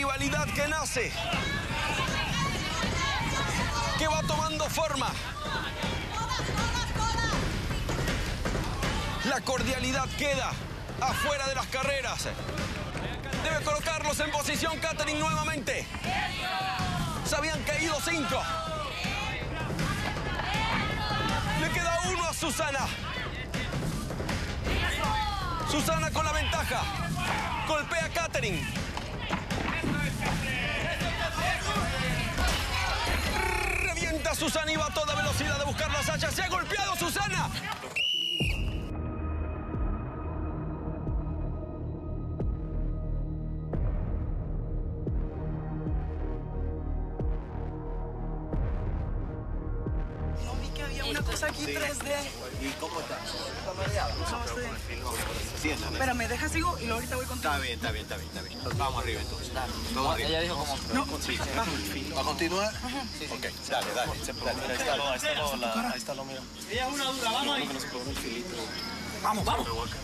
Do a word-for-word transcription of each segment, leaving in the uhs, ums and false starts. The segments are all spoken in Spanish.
rivalidad que nace, que va tomando forma. La cordialidad queda afuera de las carreras. Debe colocarlos en posición Katherine nuevamente. Se habían caído cinco. Le queda uno a Susana. Susana con la ventaja. Golpea a Katherine. Revienta a Susana y va a toda velocidad a buscar la Sasha. Se ha golpeado Susana. Una cosa aquí Sí. tres D. ¿Y cómo estás? ¿Estás mareado? No, estoy... Siéntate. Espérame, deja sigo y luego ahorita voy contigo. Está bien, está bien, está bien, está bien. Vamos arriba entonces. Vamos arriba. Ella dijo como... No, Sí. va. ¿Va a continuar? Sí, sí. Ok, dale, dale. dale. Ahí está lo, ahí está lo, la, ahí está lo mío. Ella es una dura, vamos ahí. Vamos, vamos.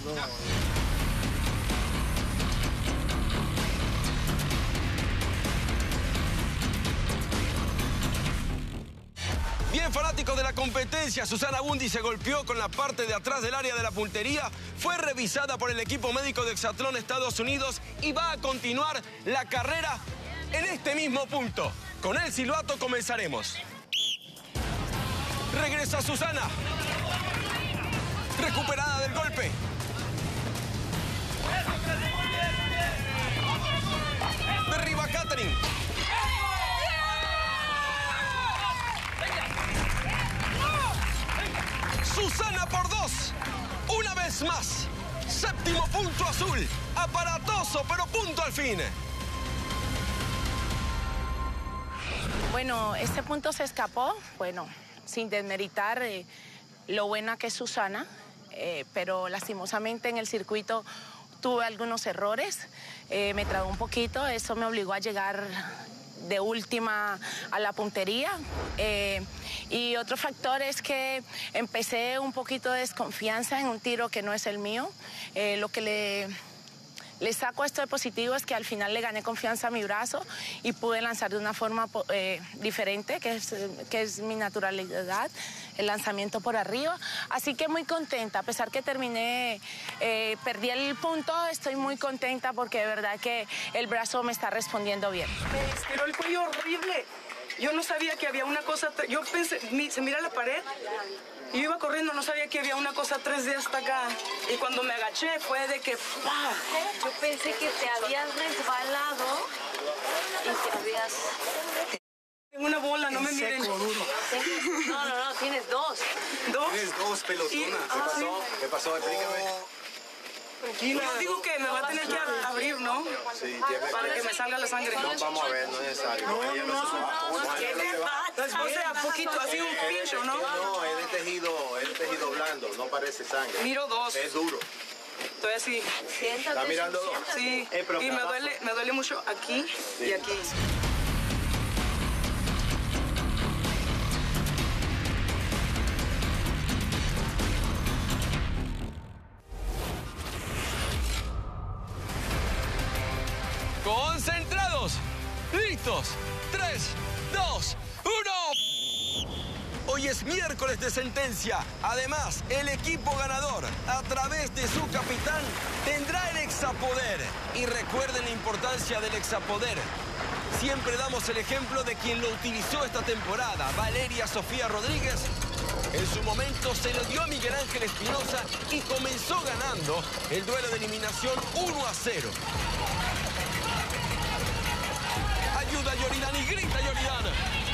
Bien, fanáticos de la competencia, Susana Bundy se golpeó con la parte de atrás del área de la puntería, fue revisada por el equipo médico de Hexatlón Estados Unidos y va a continuar la carrera en este mismo punto. Con el silbato comenzaremos. Regresa Susana. Recuperada del golpe. Derriba a Katherine. Susana por dos. Una vez más. Séptimo punto azul. Aparatoso, pero punto al fin. Bueno, este punto se escapó. Bueno, sin desmeritar eh, lo buena que es Susana. Eh, pero lastimosamente en el circuito tuve algunos errores. Eh, me trabó un poquito. Eso me obligó a llegar de última a la puntería. Eh, y otro factor es que empecé un poquito de desconfianza en un tiro que no es el mío. Eh, lo que le, le saco esto de positivo es que al final le gané confianza a mi brazo y pude lanzar de una forma eh, diferente, que es, que es mi naturalidad, el lanzamiento por arriba. Así que muy contenta, a pesar que terminé, eh, perdí el punto, estoy muy contenta porque de verdad que el brazo me está respondiendo bien. Me estiró el cuello horrible. Yo no sabía que había una cosa... Yo pensé, mi, se mira la pared y yo iba corriendo, no sabía que había una cosa tres D hasta acá. Y cuando me agaché fue de que... ¡pah! Yo pensé que te habías resbalado y te habías... Tengo una bola, no me miren. No, no, no, tienes dos. ¿Dos? Tienes dos pelotonas. Y- ¿Qué ah, pasó? ¿Qué pasó? Explícame. Yo digo que me va a tener que abrir, ¿no? Sí, tiene Para que me salga la sangre. No, vamos a ver, no es necesario. No, no, no. ¿Qué le pasa? O sea, poquito, así un pincho, ¿no? No, es de tejido, es de tejido blando, no parece sangre. Miro dos. Es duro. Estoy así. Siéntate. ¿Está mirando dos? Sí. Eh, pero Y me abajo. duele, me duele mucho aquí y aquí. Concentrados. Listos. Tres, dos, uno. Hoy es miércoles de sentencia. Además, el equipo ganador, a través de su capitán, tendrá el hexapoder. Y recuerden la importancia del hexapoder. Siempre damos el ejemplo de quien lo utilizó esta temporada, Valeria Sofía Rodríguez. En su momento se lo dio a Miguel Ángel Espinosa y comenzó ganando el duelo de eliminación uno a cero. Ayuda a Yoridán y grita Yoridán.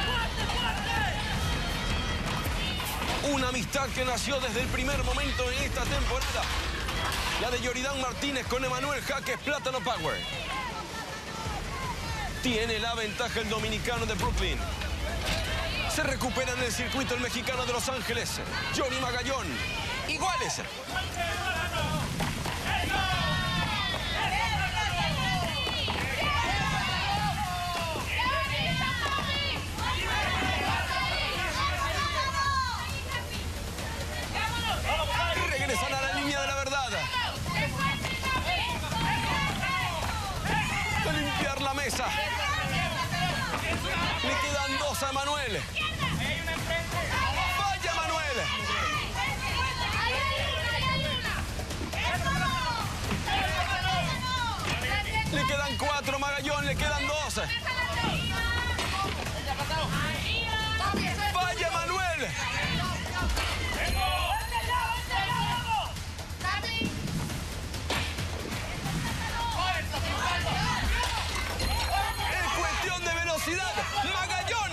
Una amistad que nació desde el primer momento en esta temporada. La de Yoridán Martínez con Emanuel Jaques Plátano Power. Tiene la ventaja el dominicano de Brooklyn. Se recupera en el circuito el mexicano de Los Ángeles, Johnny Magallón. Iguales. Regresan a la línea de la verdad. A limpiar levantar la mesa. Le quedan dos a Manuel. ¡Vaya Manuel! Le quedan cuatro, Magallón, le quedan dos. ¡Vaya Manuel! Es cuestión de velocidad, Magallón.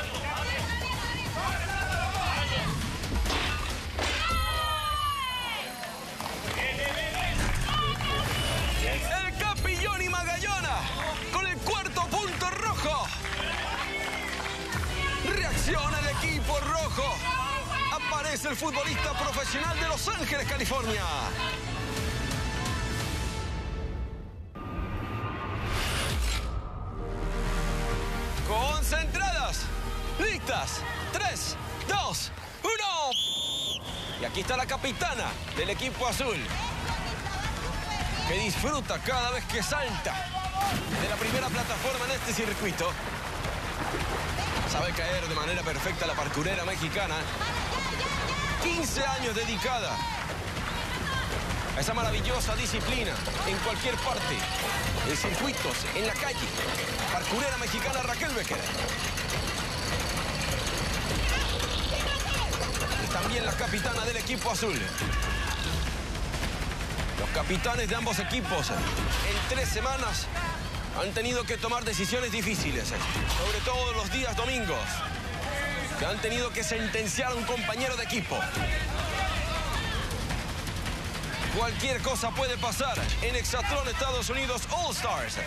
El Capillón y Magallona con el cuarto punto rojo. Reacciona el equipo rojo. Aparece el futbolista profesional de Los Ángeles, California. Concentradas. Listas. Tres, dos, uno. Y aquí está la capitana del equipo azul, que disfruta cada vez que salta de la primera plataforma en este circuito. Sabe caer de manera perfecta la parkourera mexicana. quince años dedicada a esa maravillosa disciplina en cualquier parte, en circuitos, en la calle. Parkourera mexicana Raquel Becker. Y también la capitana del equipo azul. Los capitanes de ambos equipos en tres semanas han tenido que tomar decisiones difíciles, sobre todo los días domingos, que han tenido que sentenciar a un compañero de equipo. Cualquier cosa puede pasar en Hexatlón, Estados Unidos All Stars.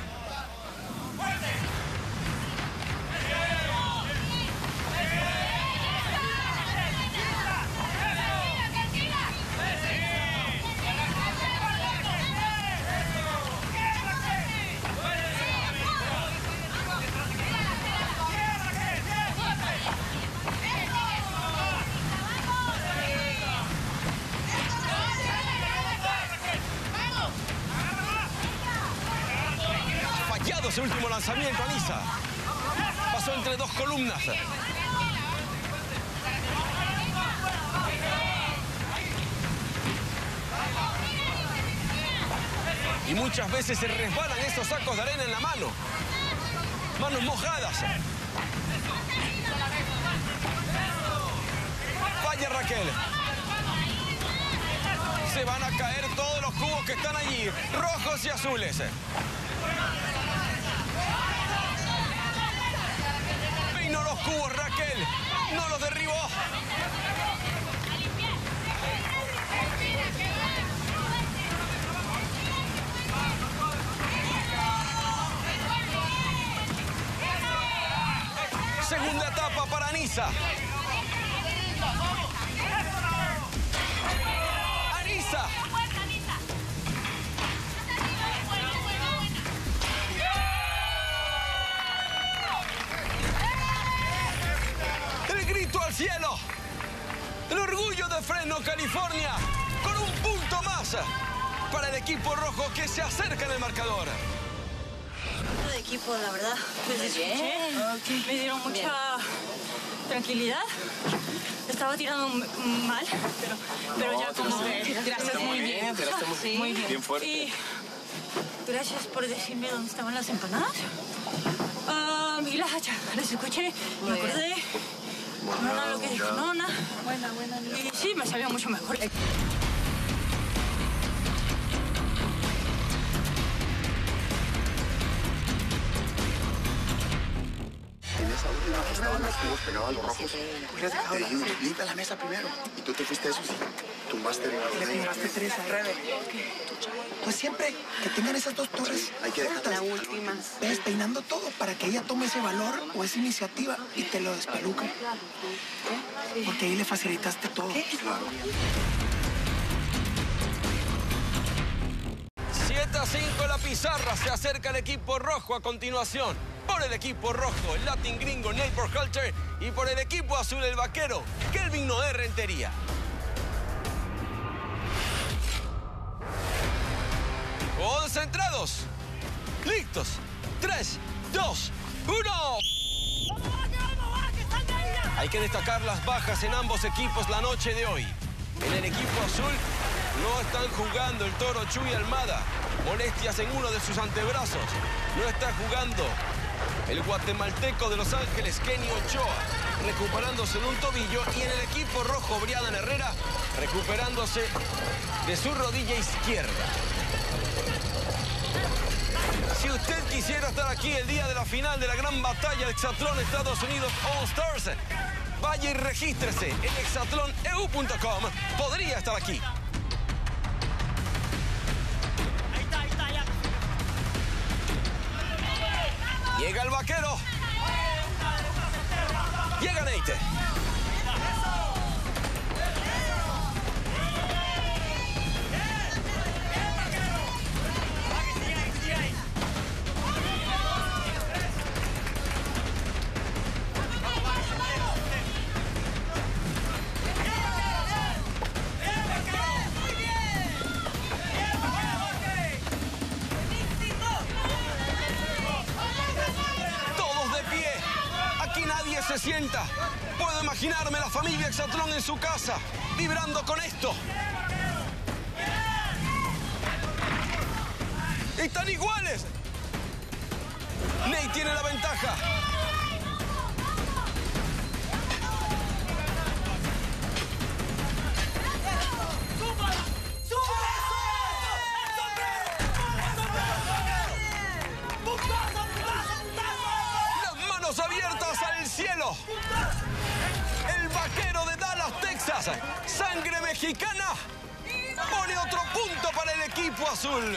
Su último lanzamiento, Anisa. Pasó entre dos columnas. Y muchas veces se resbalan esos sacos de arena en la mano. Manos mojadas. Falla Raquel. Se van a caer todos los cubos que están allí, rojos y azules. No los cubos, Raquel. No los derribó. Segunda etapa para Anisa. Anisa. Al cielo, el orgullo de Fresno, California, con un punto más para el equipo rojo que se acerca en el marcador. De equipo, la verdad, les escuché, okay. Me dieron mucha bien. Tranquilidad. Estaba tirando mal, pero, pero no, ya como que gracias muy bien, bien. Sí, muy bien, bien fuerte. Y gracias por decirme dónde estaban las empanadas. Um, y la hacha, les escuché, me acordé. Nona, lo que dijo Nona. Buena, buena. Y sí, me sabía mucho mejor. En esa última que estaban los cubos pegados a los rojos. Te dijimos, limpia la mesa primero. Y tú te fuiste a esos y tumbaste el... Le tumbaste tres al revés. Pues siempre que tengan esas dos torres, hay que dejarlas. La última. Ves peinando todo para que ella tome ese valor o esa iniciativa y te lo despeluca. Porque ahí le facilitaste todo. Claro. siete a cinco la pizarra. Se acerca el equipo rojo a continuación. Por el equipo rojo, el Latin Gringo Nate Burkhalter. Y por el equipo azul, el vaquero Kelvin Noé Rentería. Concentrados. listos. tres, dos, uno. Hay que destacar las bajas en ambos equipos la noche de hoy. En el equipo azul no están jugando el Toro Chuy Almada. Molestias en uno de sus antebrazos. No está jugando el guatemalteco de Los Ángeles, Kenny Ochoa, recuperándose de un tobillo. Y en el equipo rojo, Briadan Herrera, recuperándose de su rodilla izquierda. Si usted quisiera estar aquí el día de la final de la gran batalla de Hexatlón Estados Unidos All Stars, vaya y regístrese en hexatlón e u punto com. Podría estar aquí. Ahí está, ahí está, ya. Llega el vaquero. Llega Neite. Se sienta. Puedo imaginarme la familia Hexatlón en su casa, vibrando con esto. Están iguales. Ney tiene la ventaja. Abiertas al cielo. El vaquero de Dallas, Texas, sangre mexicana, pone otro punto para el equipo azul.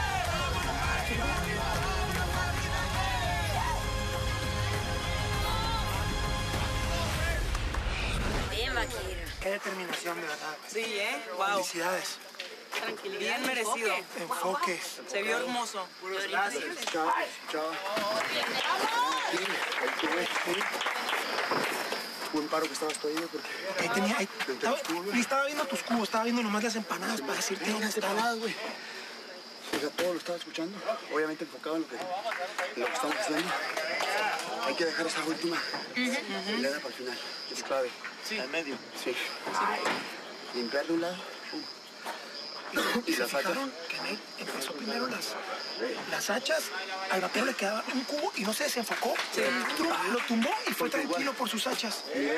Bien, vaquero. Qué determinación, de verdad. Sí, ¿eh? Wow. Felicidades. Tranquilidad. Bien merecido. Enfoque. Se vio hermoso. Gracias. Chao, chao. Buen paro que estabas todavía porque... Ahí tenía... Ahí, estaba, ni estaba viendo tus cubos, estaba viendo nomás las empanadas para decirte dónde estaban. empanadas, güey. O sea, todo lo estaba escuchando. Obviamente enfocado en lo que, en lo que estamos haciendo. Hay que dejar esa última hilera para el final. Es clave. Sí. En medio. Sí. Limpiar de un lado. Pum. Y se fijaron que Nate empezó primero las, las hachas, al vaquero le quedaba un cubo y no se desenfocó. Sí. Lo, lo tumbó y fue tranquilo por sus hachas. Bien,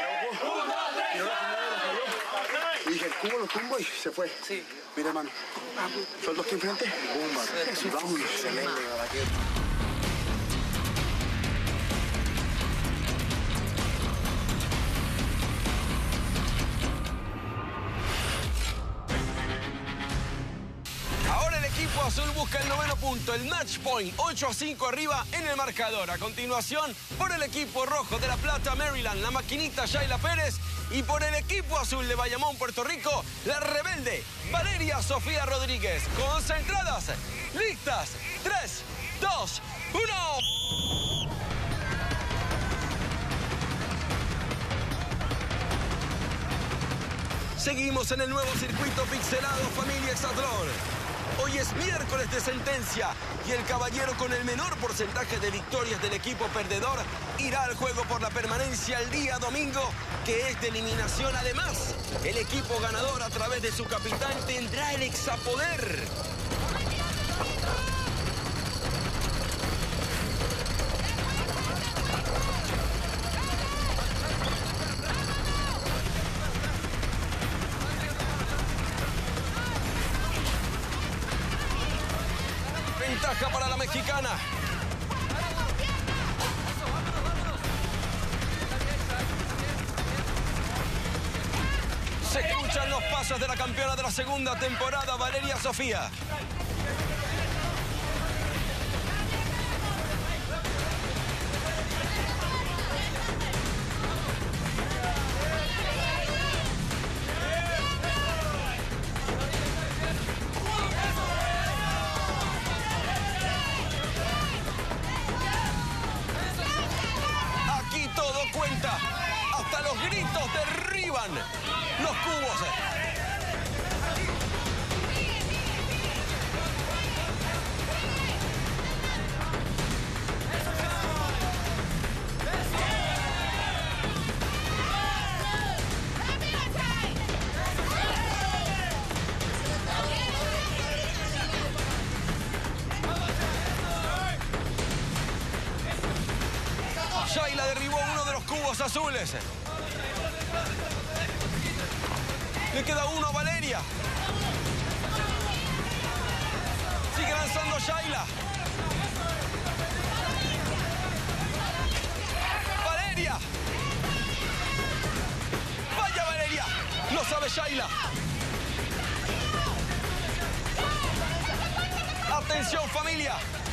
y dije, el cubo lo tumbo y se fue. Sí. Mira, hermano. Suelto aquí enfrente. Bomba. Eso. Vámonos. Excelente, vaquero. Azul busca el noveno punto, el match point, ocho a cinco arriba en el marcador. A continuación, por el equipo rojo de La Plata, Maryland, la maquinita Shayla Pérez. Y por el equipo azul de Bayamón, Puerto Rico, la rebelde Valeria Sofía Rodríguez. Concentradas, listas, tres, dos, uno. Seguimos en el nuevo circuito pixelado, familia Hexatlón. Hoy es miércoles de sentencia y el caballero con el menor porcentaje de victorias del equipo perdedor irá al juego por la permanencia el día domingo, que es de eliminación. Además, el equipo ganador a través de su capitán tendrá el hexapoder. Ventaja para la mexicana. Se escuchan los pasos de la campeona de la segunda temporada, Valeria Sofía. Hasta los gritos derriban los cubos. cubos azules. Le queda uno a Valeria. Sigue lanzando Shayla. Valeria. Vaya Valeria. Lo sabe Shayla. Atención familia.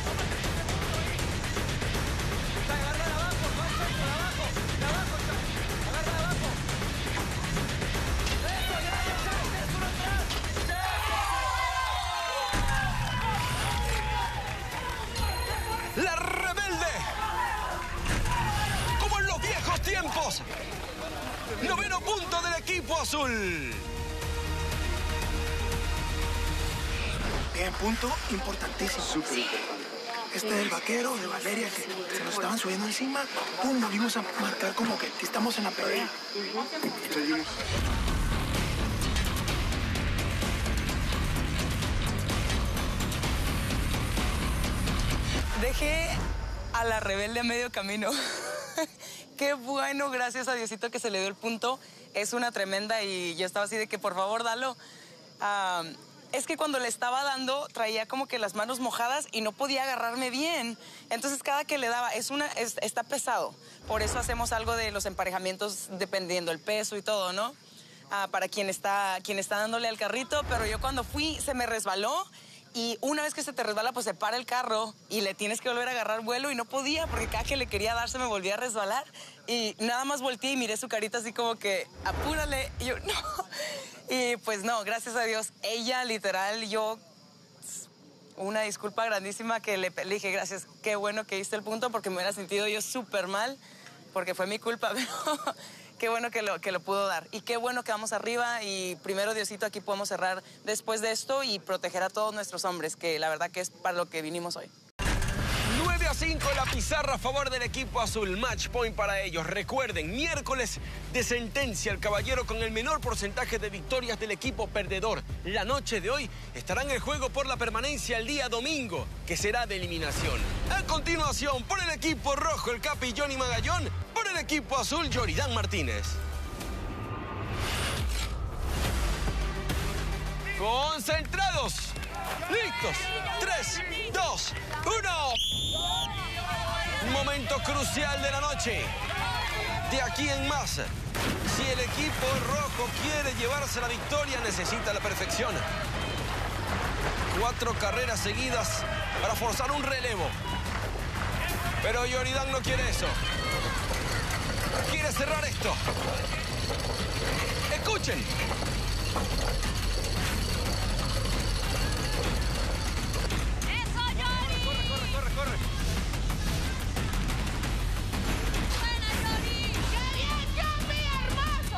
La rebelde. Como en los viejos tiempos. Noveno punto del equipo azul. Bien, punto importantísimo. Súper importante. Este del vaquero, de Valeria, que se nos estaban subiendo encima. Pum, volvimos a marcar como que estamos en la pelea. Seguimos. Dejé a la rebelde a medio camino. Qué bueno, gracias a Diosito que se le dio el punto. Es una tremenda y yo estaba así de que por favor dalo. Uh, es que cuando le estaba dando traía como que las manos mojadas y no podía agarrarme bien. Entonces cada que le daba, es una, es, está pesado. Por eso hacemos algo de los emparejamientos dependiendo el peso y todo, ¿no? Uh, para quien está, quien está dándole al carrito, pero yo cuando fui se me resbaló. Y una vez que se te resbala, pues se para el carro y le tienes que volver a agarrar vuelo y no podía porque cada que le quería dar se me volvía a resbalar. Y nada más volteé y miré su carita así como que, apúrale. Y yo, no. Y pues no, gracias a Dios, ella literal, yo, una disculpa grandísima que le, le dije, gracias, qué bueno que hice el punto porque me hubiera sentido yo súper mal porque fue mi culpa, pero... Qué bueno que lo, que lo pudo dar. Y qué bueno que vamos arriba y primero, Diosito, aquí podemos cerrar después de esto y proteger a todos nuestros hombres, que la verdad que es para lo que vinimos hoy. nueve a cinco la pizarra a favor del equipo azul. Match point para ellos. Recuerden, miércoles de sentencia. El caballero con el menor porcentaje de victorias del equipo perdedor. La noche de hoy estará en el juego por la permanencia el día domingo, que será de eliminación. A continuación, por el equipo rojo, el capi Johnny Magallón. Por el equipo azul, Yoridán Martínez. Concentrados. Listos. Tres, dos, uno. Momento crucial de la noche. De aquí en más, si el equipo rojo quiere llevarse la victoria, necesita la perfección. Cuatro carreras seguidas para forzar un relevo. Pero Yoridán no quiere eso. Quiere cerrar esto. Escuchen. ¡Eso, Yori! Corre, corre, corre, corre. ¡Buena, Yori! ¡Qué bien, Yori, hermoso!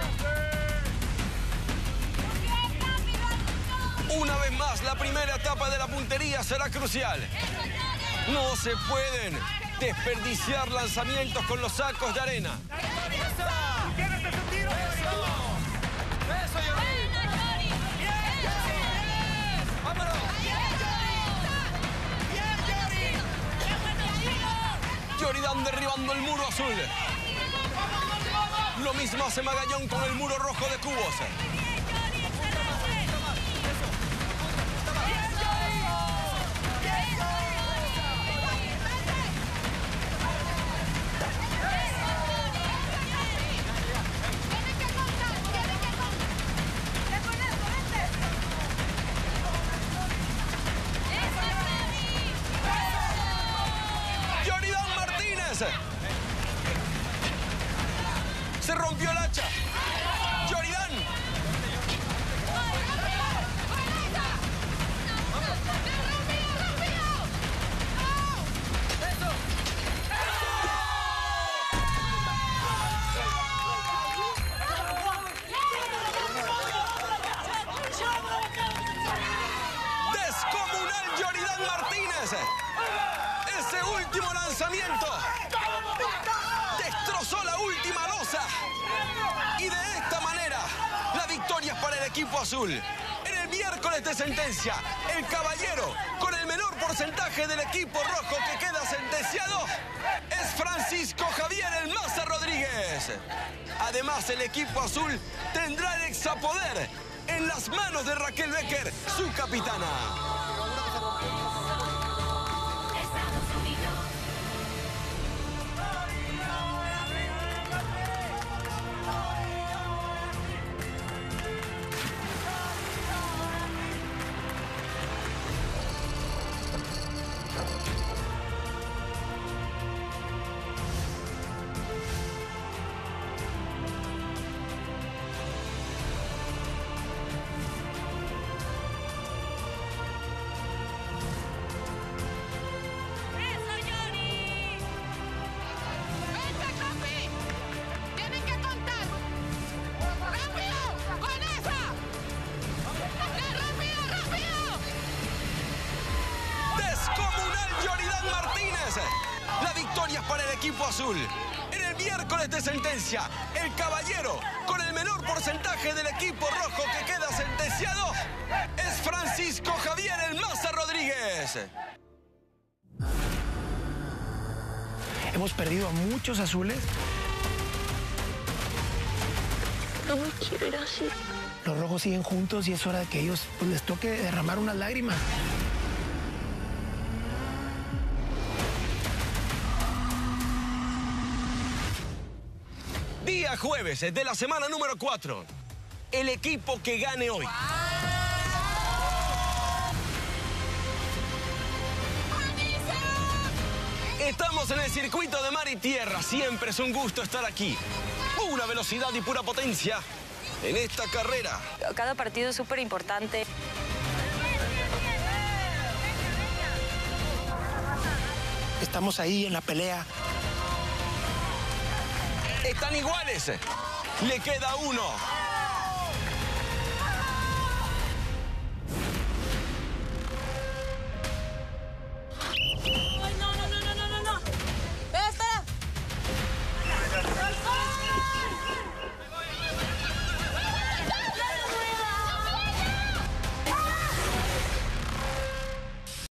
¡Bien, Yori! Una vez más, la primera etapa de la puntería será crucial. No se pueden desperdiciar lanzamientos con los sacos de arena. Yoridán derribando el muro azul. Lo mismo hace Magallón con el muro rojo de cubos. Se rompió el hacha. Yoridán. Descomunal Yoridán Martínez. Ese último lanzamiento destrozó la última losa. Y de esta manera, la victoria es para el equipo azul. En el miércoles de sentencia, el caballero con el menor porcentaje porcentaje del equipo rojo que queda sentenciado es Francisco Javier El Maza Rodríguez. Además, el equipo azul tendrá el exapoder en las manos de Raquel Becker, su capitana. La victoria es para el equipo azul. En el miércoles de sentencia, el caballero con el menor porcentaje del equipo rojo que queda sentenciado es Francisco Javier El Maza Rodríguez. Hemos perdido a muchos azules. No me quiero ir así. Los rojos siguen juntos y es hora de que ellos pues, les toque derramar unas lágrimas. Día jueves de la semana número cuatro. El equipo que gane hoy. Estamos en el circuito de mar y tierra. Siempre es un gusto estar aquí. Pura velocidad y pura potencia en esta carrera. Cada partido es súper importante. Estamos ahí en la pelea. Están iguales. Le queda uno.